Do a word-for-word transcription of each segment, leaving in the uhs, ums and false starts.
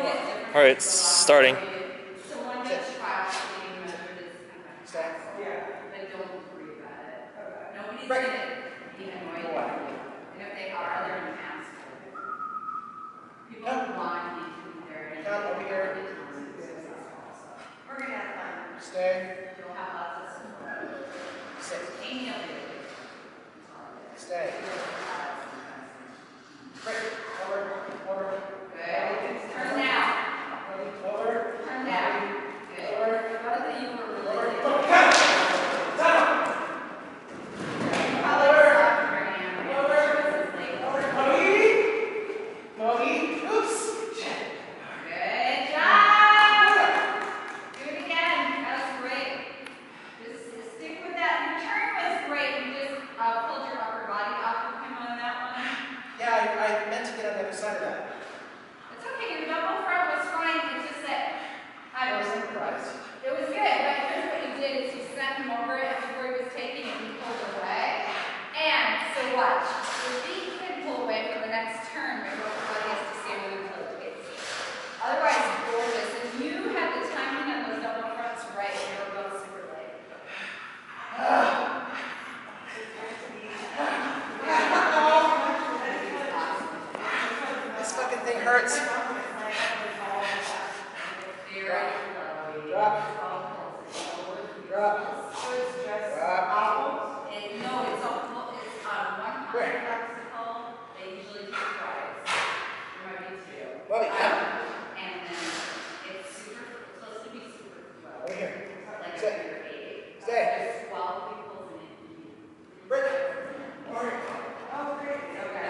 All right, starting. Someone just tried being measured as kind of but don't worry about it. Nobody's going to be annoyed by you. And if they are, they're an asshole. People who want you to be there. Come over here. We're going to have fun. Stay. You'll have lots of support. Sit. Amy will do it. Stay. Break. Over. Over. Good. Turn down. Over. Turn down. Good. What that you were really doing? Over. Moby. Oops. Good job. Do it again. That was great. Just stick with that. Your turn was great. You just uh, pulled your upper body off of him on that one. Yeah, I, I meant to get on the other side of that. It's okay. Your double front was fine. It's just that I I was was improvised. It was good, but here's what you did: is you sent him over it before he was taking it, and you pulled away. And so watch. Your feet can pull away for the next turn, but your body has to stay really close. Otherwise, gorgeous. And you had the timing on those double fronts right, and they were both super late. This fucking thing hurts. Drop. Drop. Drop. And no, it's all it's on one hundred obstacle. They usually do twice. There might be two. Moby, come. And then it's super supposed to be super low. Over here. Like Sit. figure eight. Stay. There's twelve people in it. Break. Over here. Oh, great. Okay.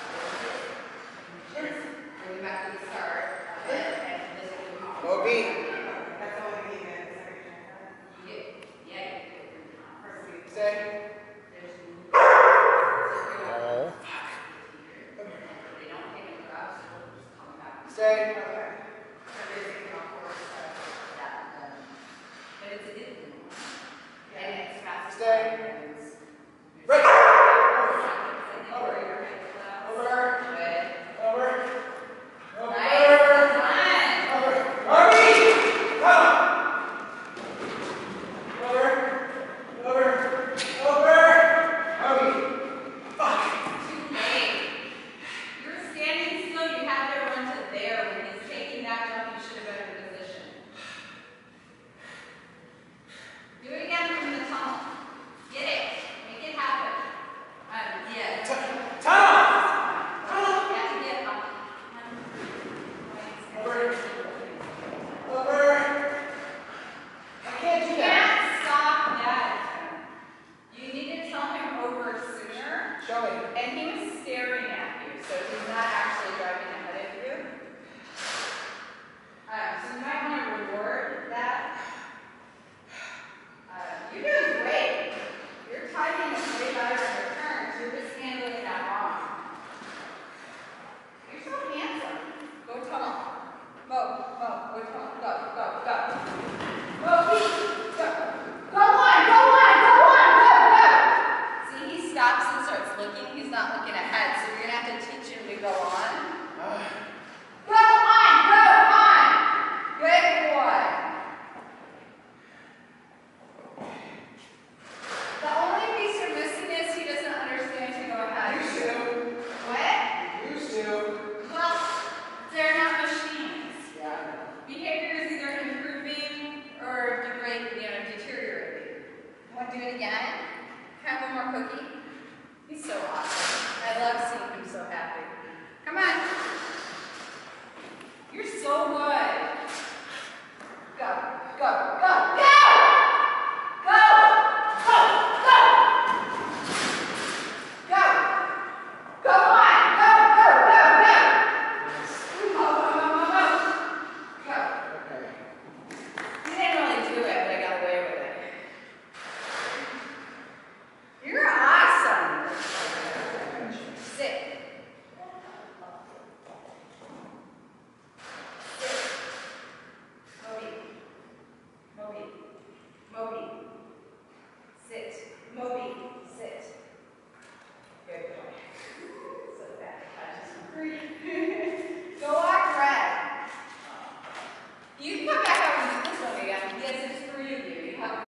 Going back to the start. And this will be Moby. That's all we need. Yeah. Yeah. Stay. Oh. They don't take it up, so we'll just come back. Stay. But it's a good thing. And it's fast. Stay. Break. Over. Over. Over. Over. Nice. Over. Moby! Come. Over. Over. Over. Moby. Fuck. Too late. You're standing still. You have to run to there when he's taking You come